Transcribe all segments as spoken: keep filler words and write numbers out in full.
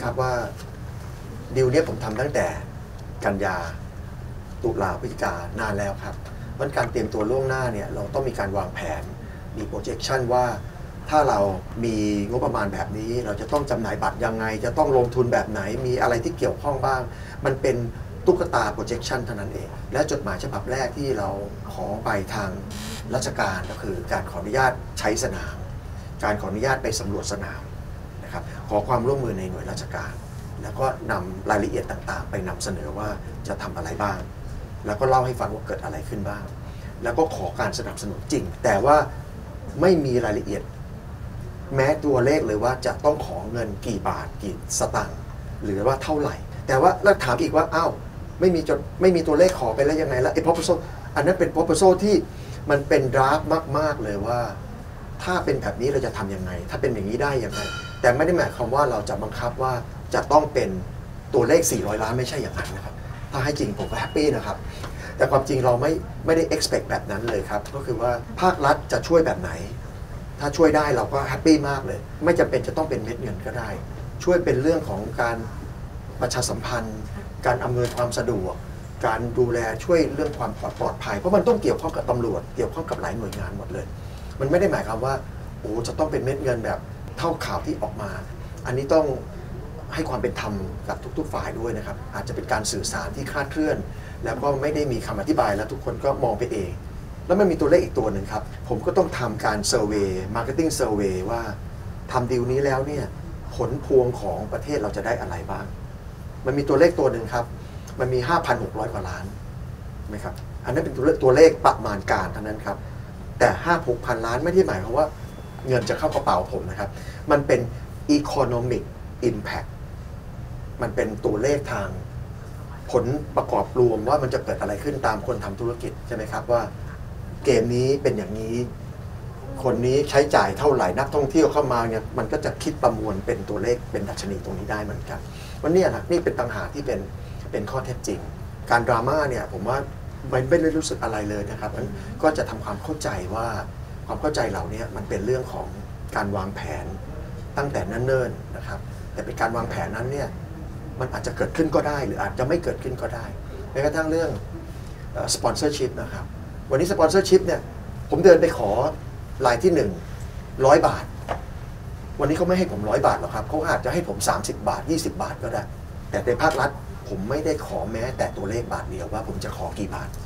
ครับว่าดีลเนี้ยผมทำตั้งแต่กันยาตุลาพฤศจิกานานแล้วครับเพราะการเตรียมตัวล่วงหน้าเนี่ยเราต้องมีการวางแผนมี projection ว่าถ้าเรามีงบประมาณแบบนี้เราจะต้องจำหน่ายบัตรยังไงจะต้องลงทุนแบบไหนมีอะไรที่เกี่ยวข้องบ้างมันเป็นตุ๊กตา projection เท่านั้นเองและจดหมายฉบับแรกที่เราขอไปทางราชการก็คือการขออนุญาตใช้สนามการขออนุญาตไปสำรวจสนามนะครับขอความร่วมมือในหน่วยราชการแล้วก็นำรายละเอียดต่างๆไปนำเสนอว่าจะทำอะไรบ้างแล้วก็เล่าให้ฟังว่าเกิดอะไรขึ้นบ้างแล้วก็ขอการสนับสนุนจริงแต่ว่าไม่มีรายละเอียดแม้ตัวเลขเลยว่าจะต้องขอเงินกี่บาทกี่สตางค์หรือว่าเท่าไหร่แต่ว่าแล้วถามอีกว่าอ้าวไม่มีจดไม่มีตัวเลขขอไปแล้วยังไงแล้วไอ้ proposal อันนั้นเป็น proposal ที่มันเป็นดราฟมากๆเลยว่าถ้าเป็นแบบนี้เราจะทำยังไงถ้าเป็นอย่างนี้ได้ยังไงแต่ไม่ได้หมายความว่าเราจะบังคับว่าจะต้องเป็นตัวเลขสี่ร้อยล้านไม่ใช่อย่างนั้นนะครับถ้าให้จริงผมก็แฮปปี้นะครับแต่ความจริงเราไม่ไม่ได้ expect แบบนั้นเลยครับก็คือว่าภาครัฐจะช่วยแบบไหนถ้าช่วยได้เราก็แฮปปี้มากเลยไม่จำเป็นจะต้องเป็นเม็ดเงินก็ได้ช่วยเป็นเรื่องของการประชาสัมพันธ์การอำนวยความสะดวกการดูแลช่วยเรื่องความปลอดภัยเพราะมันต้องเกี่ยวข้องกับตำรวจเกี่ยวข้องกับหลายหน่วยงานหมดเลยมันไม่ได้หมายความว่าโอ้จะต้องเป็นเม็ดเงินแบบเท่าข่าวที่ออกมาอันนี้ต้องให้ความเป็นธรรมกับทุกๆฝ่ายด้วยนะครับอาจจะเป็นการสื่อสารที่คลาดเคลื่อนแล้วก็ไม่ได้มีคำอธิบายแล้วทุกคนก็มองไปเองแล้วมันมีตัวเลขอีกตัวหนึ่งครับผมก็ต้องทำการเซอร์เวย์มาร์เก็ตติ้งเซอร์เวย์ว่าทำดีลนี้แล้วเนี่ยผลพวงของประเทศเราจะได้อะไรบ้างมันมีตัวเลขตัวหนึ่งครับมันมี ห้าพันหกร้อย กว่าล้านไหมครับอันนั้นเป็นตัวเลขตัวเลขประมาณการเท่านั้นครับแต่ ห้า หกพันล้านไม่ได้หมายความว่าเงินจะเข้ากระเป๋าผมนะครับมันเป็น economic impact มันเป็นตัวเลขทางผลประกอบรวมว่ามันจะเกิดอะไรขึ้นตามคนทำธุรกิจใช่ไหมครับว่าเกมนี้เป็นอย่างนี้คนนี้ใช้จ่ายเท่าไหร่นักท่องเที่ยวเข้ามาเนี่ยมันก็จะคิดประมวลเป็นตัวเลขเป็นดัชนีตรงนี้ได้เหมือนกันวันนี้นะนี่เป็นปัญหาที่เป็นเป็นข้อเท็จจริงการดราม่าเนี่ยผมว่ามันไม่ได้รู้สึกอะไรเลยนะครับมันก็จะทำความเข้าใจว่าความเข้าใจเหล่านี้มันเป็นเรื่องของการวางแผนตั้งแต่เนิ่นๆนะครับแต่เป็นการวางแผนนั้นเนี่ยมันอาจจะเกิดขึ้นก็ได้หรืออาจจะไม่เกิดขึ้นก็ได้แม้กระทั่งเรื่องสปอนเซอร์ชิพนะครับวันนี้สปอนเซอร์ชิพเนี่ยผมเดินไปขอรายที่หนึ่งร้อยบาทวันนี้เขาไม่ให้ผมร้อยบาทหรอกครับเขาอาจจะให้ผมสามสิบบาทยี่สิบบาทก็ได้แต่ในภาครัฐผมไม่ได้ขอแม้แต่ตัวเลขบาทเดียวว่าผมจะขอกี่บาท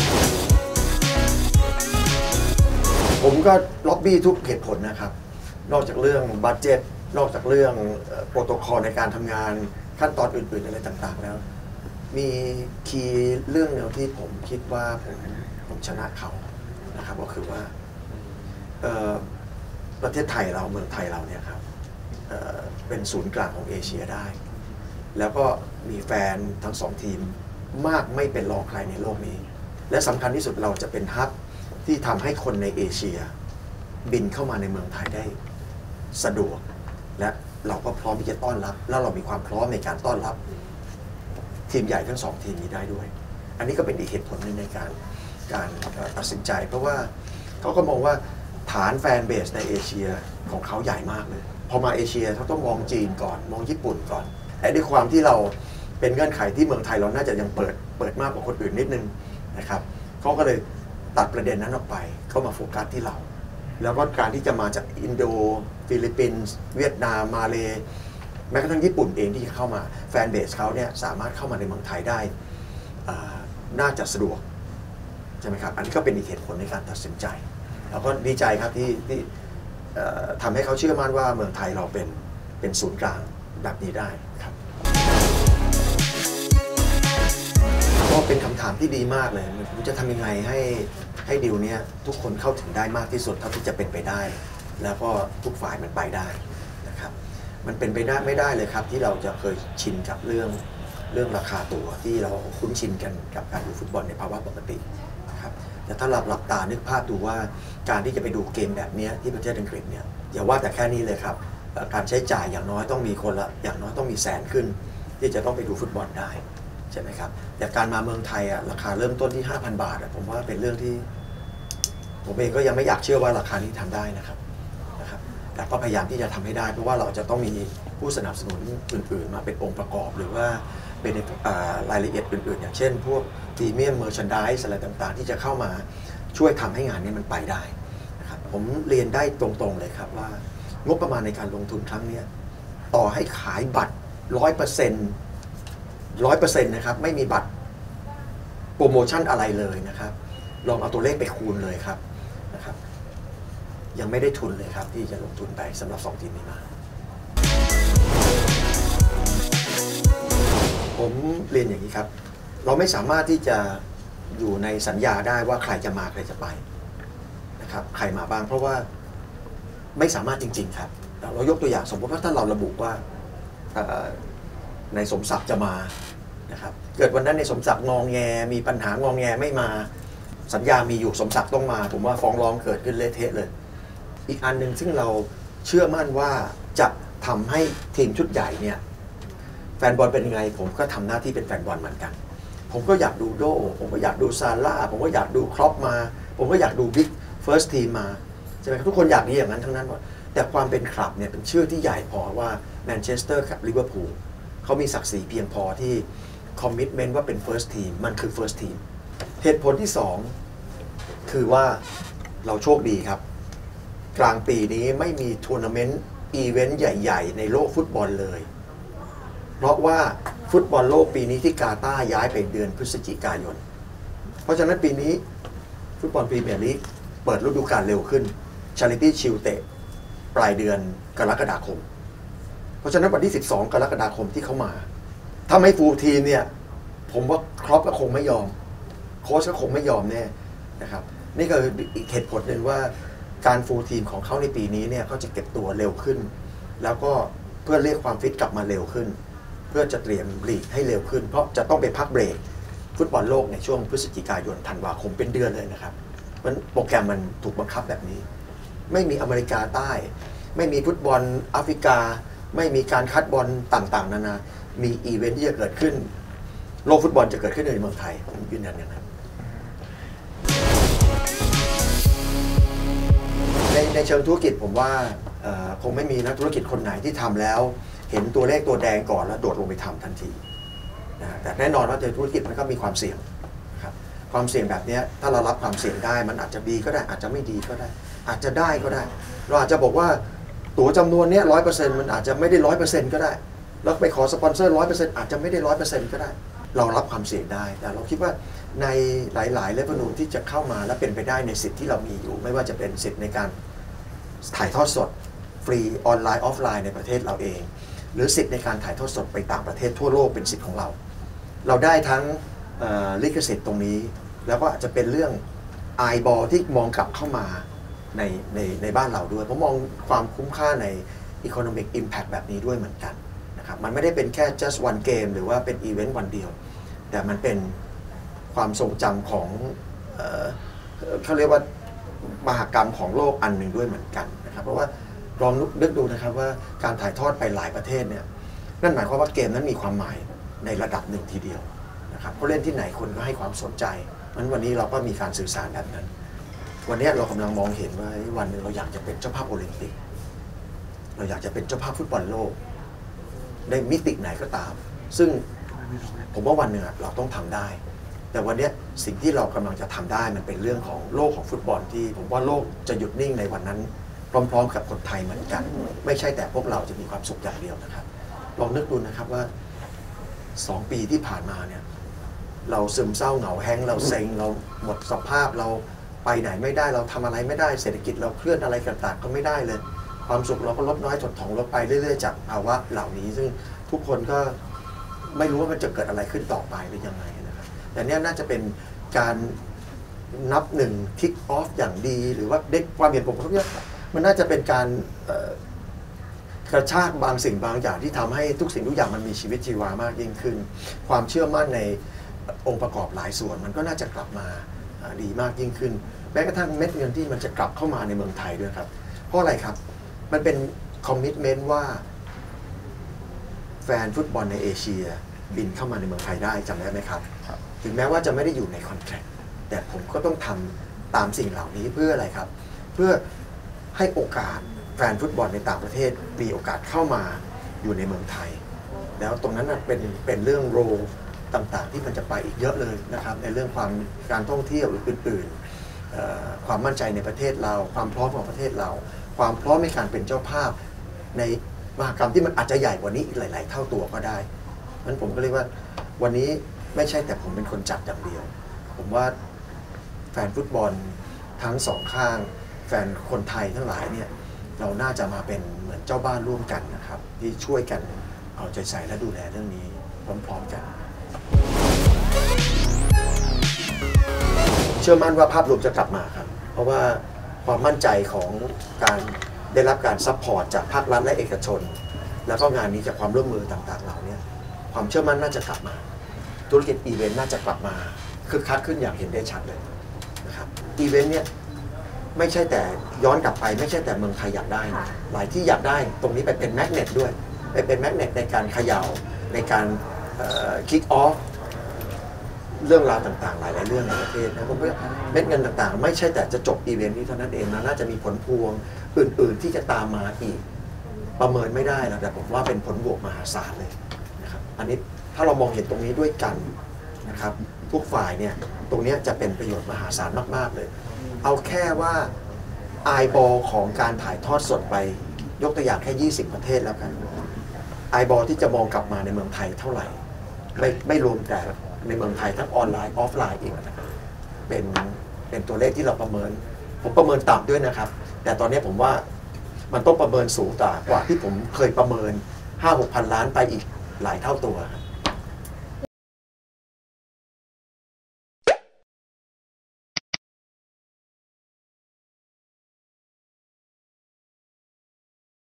ผมก็ล็อบบี้ทุกเหตุผลนะครับนอกจากเรื่องบัดเจ็ตนอกจากเรื่องโปรโตคอลในการทำงานขั้นตอนอื่นๆอะไรต่างๆแล้วมีคีย์เรื่องเดียวที่ผมคิดว่าผมผมชนะเขานะครับก็คือว่าประเทศไทยเราเมืองไทยเราเนี่ยครับเ, เป็นศูนย์กลางของเอเชียได้แล้วก็มีแฟนทั้งสองทีมมากไม่เป็นรองใครในโลกนี้และสำคัญที่สุดเราจะเป็นฮับที่ทำให้คนในเอเชียบินเข้ามาในเมืองไทยได้สะดวกและเราก็พร้อมที่จะต้อนรับแล้วเรามีความพร้อมในการต้อนรับทีมใหญ่ทั้งสองทีมนี้ได้ด้วยอันนี้ก็เป็นอีกเหตุผลหนึ่งในการการตัดสินใจเพราะว่าเขาก็มองว่าฐานแฟนเบสในเอเชียของเขาใหญ่มากเลยพอมาเอเชียเขาต้องมองจีนก่อนมองญี่ปุ่นก่อนแต่ด้วยความที่เราเป็นเงื่อนไขที่เมืองไทยเราน่าจะยังเปิดเปิดมากกว่าคนอื่นนิดนึงนะครับเขาก็เลยตัดประเด็นนั้นออกไปเข้ามาโฟกัสที่เราแล้วก็การที่จะมาจากอินโดฟิลิปปินส์เวียดนามมาเลแม้กระทั่งญี่ปุ่นเองที่เข้ามาแฟนเบสเขาเนี่ยสามารถเข้ามาในเมืองไทยได้น่าจะสะดวกใช่ไหมครับอันนี้ก็เป็นอีกเหตุผลในการตัดสินใจแล้วก็ดีใจครับที่ที่ทำให้เขาเชื่อมั่นว่าเมืองไทยเราเป็นเป็นศูนย์กลางแบบนี้ได้ครับก็เป็นคำถามที่ดีมากเลยผมจะทำยังไงให้ให้ดีลเนี้ยทุกคนเข้าถึงได้มากที่สุดเท่าที่จะเป็นไปได้แล้วก็ทุกฝ่ายมันไปได้นะครับมันเป็นไปได้ไม่ได้เลยครับที่เราจะเคยชินกับเรื่องเรื่องราคาตั๋วที่เราคุ้นชินกันกับการดูฟุตบอลในภาวะปกตินะครับแต่ถ้าเราหลับตานึกภาพดูว่าการที่จะไปดูเกมแบบนี้ที่ประเทศอังกฤษเนี่ยอย่าว่าแต่แค่นี้เลยครับการใช้จ่ายอย่างน้อยต้องมีคนละอย่างน้อยต้องมีแสนขึ้นที่จะต้องไปดูฟุตบอลได้ใช่ไหมครับแต่การมาเมืองไทยอ่ะราคาเริ่มต้นที่ ห้าพัน บาทอ่ะผมว่าเป็นเรื่องที่ผมเองก็ยังไม่อยากเชื่อว่าราคานี้ทำได้นะครับนะครับแต่ก็พยายามที่จะทำให้ได้เพราะว่าเราจะต้องมีผู้สนับสนุนอื่นๆมาเป็นองค์ประกอบหรือว่าเป็นรายละเอียดอื่นๆอย่างเช่นพวกพรีเมียมเมอร์ชันดิสอะไรต่างๆที่จะเข้ามาช่วยทำให้งานนี้มันไปได้นะครับผมเรียนได้ตรงๆเลยครับว่างบประมาณในการลงทุนครั้งนี้ต่อให้ขายบัตรร้อยเปอร์เซ็นต์ร้อยเปอร์เซ็นต์นะครับไม่มีบัตรโปรโมชั่นอะไรเลยนะครับลองเอาตัวเลขไปคูณเลยครับนะครับยังไม่ได้ทุนเลยครับที่จะลงทุนไปสำหรับสองทีมนี้มาผมเรียนอย่างนี้ครับเราไม่สามารถที่จะอยู่ในสัญญาได้ว่าใครจะมาใครจะไปนะครับใครมาบ้างเพราะว่าไม่สามารถจริงๆครับเรายกตัวอย่างสมมติว่าถ้าเราระบุว่าในสมศักดิ์จะมานะครับเกิดวันนั้นในสมศักดิ์งองแงมีปัญหางองแงไม่มาสัญญามีอยู่สมศักดิ์ต้องมาผมว่าฟ้องร้องเกิดขึ้นเละเทะเลยอีกอันหนึ่งซึ่งเราเชื่อมั่นว่าจะทำให้ทีมชุดใหญ่เนี่ยแฟนบอลเป็นยังไงผมก็ทำหน้าที่เป็นแฟนบอลเหมือนกันผมก็อยากดูโดผมก็อยากดูซาร่าผมก็อยากดูครอปมาผมก็อยากดูบิ๊กเฟิร์สทีมมาใช่ไหมครับทุกคนอยากดีอย่างนั้นทั้งนั้นหมดแต่ความเป็นคลับเนี่ยเป็นชื่อที่ใหญ่พอว่าแมนเชสเตอร์กับลิเวอร์พูลเขามีศักดิ์ศรีเพียงพอที่คอมมิตเมนต์ว่าเป็น First Team มันคือ First Team เหตุผลที่สองคือว่าเราโชคดีครับกลางปีนี้ไม่มีทัวร์นาเมนต์อีเวนต์ใหญ่ๆในโลกฟุตบอลเลยเพราะว่าฟุตบอลโลกปีนี้ที่กาตาร์ย้ายไปเดือนพฤศจิกายนเพราะฉะนั้นปีนี้ฟุตบอลพรีเมียร์ลีกเปิดฤดูกาลเร็วขึ้น Charity Shield เตะปลายเดือนกรกฎาคมเพราะฉะนั้นวันที่สิบสองกรกฎาคมที่เขามาถ้าไม่ฟูลทีมเนี่ยผมว่าครอปก็คงไม่ยอมโค้ชก็คงไม่ยอมแน่นะครับนี่ก็อีกเหตุผลหนึ่งว่าการฟูลทีมของเขาในปีนี้เนี่ยเขาจะเก็บตัวเร็วขึ้นแล้วก็เพื่อเรียกความฟิตกลับมาเร็วขึ้นเพื่อจะเตรียมลีกให้เร็วขึ้นเพราะจะต้องไปพักเบรกฟุตบอลโลกในช่วงพฤศจิกายนธันวาคมเป็นเดือนเลยนะครับมันโปรแกรมมันถูกบังคับแบบนี้ไม่มีอเมริกาใต้ไม่มีฟุตบอลแอฟริกาไม่มีการคัดบอลต่างๆนานามีอีเวนท์ที่จะเกิดขึ้นโลกฟุตบอลจะเกิดขึ้นในเมืองไทยผมยืนยันอย่างนั้นในในเชิงธุรกิจผมว่าคงไม่มีนักธุรกิจคนไหนที่ทำแล้วเห็นตัวเลขตัวแดงก่อนแล้วโดดลงไปทำทันทีนะแต่แน่นอนว่าในธุรกิจมันก็มีความเสี่ยงครับความเสี่ยงแบบนี้ถ้าเรารับความเสี่ยงได้มันอาจจะดีก็ได้อาจจะไม่ดีก็ได้อาจจะได้ก็ได้เราอาจจะบอกว่าตั๋วจำนวนนี้ร้อยเปอร์เซ็นต์มันอาจจะไม่ได้ร้อยเปอร์เซ็นต์ก็ได้แล้วไปขอสปอนเซอร์ร้อยเปอร์เซ็นต์อาจจะไม่ได้ร้อยเปอร์เซ็นต์ก็ได้เรารับความเสี่ยงได้แต่เราคิดว่าในหลายๆเลเวลที่จะเข้ามาและเป็นไปได้ในสิทธิ์ที่เรามีอยู่ไม่ว่าจะเป็นสิทธิ์ในการถ่ายทอดสดฟรีออนไลน์ออฟไลน์ในประเทศเราเองหรือสิทธิ์ในการถ่ายทอดสดไปต่างประเทศทั่วโลกเป็นสิทธิ์ของเราเราได้ทั้งลิขสิทธิ์ตรงนี้แล้วก็อาจจะเป็นเรื่องไอบอลที่มองกลับเข้ามาในในในบ้านเราด้วยผมมองความคุ้มค่าใน economic impact แบบนี้ด้วยเหมือนกันนะครับมันไม่ได้เป็นแค่ just one game หรือว่าเป็นอีเวนต์วันเดียวแต่มันเป็นความทรงจำของเอ่อเขาเรียกว่ามหกรรมของโลกอันหนึ่งด้วยเหมือนกันนะครับเพราะว่าลองนึกดูนะครับว่าการถ่ายทอดไปหลายประเทศเนี่ยนั่นหมายความว่าเกมนั้นมีความหมายในระดับหนึ่งทีเดียวนะครับเพราะเล่นที่ไหนคนก็ให้ความสนใจงั้นวันนี้เราก็มีการสื่อสารแบบนั้นวันนี้เรากำลังมองเห็นว่าวันหนึ่งเราอยากจะเป็นเจ้าภาพโอลิมปิกเราอยากจะเป็นเจ้าภาพฟุตบอลโลกในมิติไหนก็ตามซึ่งผมว่าวันหนึ่งเราต้องทำได้แต่วันนี้สิ่งที่เรากำลังจะทำได้มันเป็นเรื่องของโลกของฟุตบอลที่ผมว่าโลกจะหยุดนิ่งในวันนั้นพร้อมๆกับคนไทยเหมือนกันไม่ใช่แต่พวกเราจะมีความสุขอย่างเดียวนะครับลองนึกดูนะครับว่าสองปีที่ผ่านมาเนี่ยเราซึมเศร้าเหงาแห้งเราเซ็งเราหมดสภาพเราไปไหนไม่ได้เราทำอะไรไม่ได้เศรษฐกิจเราเคลื่อนอะไรต่างๆก็ไม่ได้เลยความสุขเราก็ลดน้อยถดถอยลงไปเรื่อยๆจากภาวะเหล่านี้ซึ่งทุกคนก็ไม่รู้ว่ามันจะเกิดอะไรขึ้นต่อไปหรือยังไงนะครับแต่เนี้ยน่าจะเป็นการนับหนึ่งคิกออฟอย่างดีหรือว่าเด็กความเห็นผมก็เนี่ยมันน่าจะเป็นการกระชากบางสิ่งบางอย่างที่ทำให้ทุกสิ่งทุกอย่างมันมีชีวิตชีวามากยิ่งขึ้นความเชื่อมั่นในองค์ประกอบหลายส่วนมันก็น่าจะกลับมาดีมากยิ่งขึ้นแม้กระทั่งเม็ดเงินที่มันจะกลับเข้ามาในเมืองไทยด้วยครับเพราะอะไรครับมันเป็นคอมมิตเมนต์ว่าแฟนฟุตบอลในเอเชียบินเข้ามาในเมืองไทยได้จำได้ไหมครับถึงแม้ว่าจะไม่ได้อยู่ในคอนแทรคแต่ผมก็ต้องทำตามสิ่งเหล่านี้เพื่ออะไรครับเพื่อให้โอกาสแฟนฟุตบอลในต่างประเทศมีโอกาสเข้ามาอยู่ในเมืองไทยแล้วตรงนั้นเป็นเป็นเรื่องโรต่างๆที่มันจะไปอีกเยอะเลยนะครับในเรื่องความการท่องเที่ยวหรืออื่นๆความมั่นใจในประเทศเราความพร้อมของประเทศเราความพร้อมในการเป็นเจ้าภาพในมหกรรมที่มันอาจจะใหญ่กว่านี้อีกหลายๆเท่าตัวก็ได้นั้นผมก็เรียกว่าวันนี้ไม่ใช่แต่ผมเป็นคนจัดอย่างเดียวผมว่าแฟนฟุตบอลทั้งสองข้างแฟนคนไทยทั้งหลายเนี่ยเราน่าจะมาเป็นเหมือนเจ้าบ้านร่วมกันนะครับที่ช่วยกันเอาใจใส่และดูแลเรื่องนี้พร้อมๆกันเชื่อมั่นว่าภาพรวมจะกลับมาครับเพราะว่าความมั่นใจของการได้รับการซัพพอร์ตจากภาครัฐและเอกชนแล้วก็งานนี้จากความร่วมมือต่างๆเหล่านี้ความเชื่อมั่นน่าจะกลับมาธุรกิจอีเวนต์น่าจะกลับมาคึกคักขึ้นอย่างเห็นได้ชัดเลยนะครับอีเวนต์เนี่ยไม่ใช่แต่ย้อนกลับไปไม่ใช่แต่เมืองไทยอยากได้นะหลายที่อยากได้ตรงนี้ไปเป็นแมกเนตด้วยไปเป็นแมกเนตในการเขย่าในการคิกออฟเรื่องราวต่างๆหลายๆเรื่องในประเทศนะผมว่าเม็ดเงินต่างๆไม่ใช่แต่จะจบอีเวนต์นี้เท่านั้นเองนะน่าจะมีผลพวงอื่นๆที่จะตามมาอีกประเมินไม่ได้แล้วแต่ผมว่าเป็นผลบวกมหาศาลเลยนะครับอันนี้ถ้าเรามองเห็นตรงนี้ด้วยกันนะครับทุกฝ่ายเนี่ยตรงนี้จะเป็นประโยชน์มหาศาลมากๆเลยเอาแค่ว่าไอบอลของการถ่ายทอดสดไปยกตัวอย่างแค่ยี่สิบประเทศแล้วกันไอบอลที่จะมองกลับมาในเมืองไทยเท่าไหร่ไม่ไม่รวมแต่ในเมืองไทยทั้งออนไลน์ออฟไลน์อีกนะครับเป็นเป็นตัวเลขที่เราประเมินผมประเมินต่ำด้วยนะครับแต่ตอนนี้ผมว่ามันต้องประเมินสูงกว่าที่ผมเคยประเมิน ห้าหกพันล้านไปอีกหลายเท่าตัวครับ